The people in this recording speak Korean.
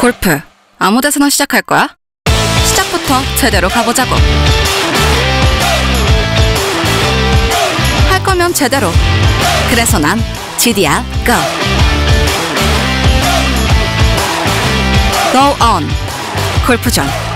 골프 아무 데서나 시작할 거야? 시작부터 제대로 가보자고. 할 거면 제대로. 그래서 난 GDR Go. Go on. 골프존.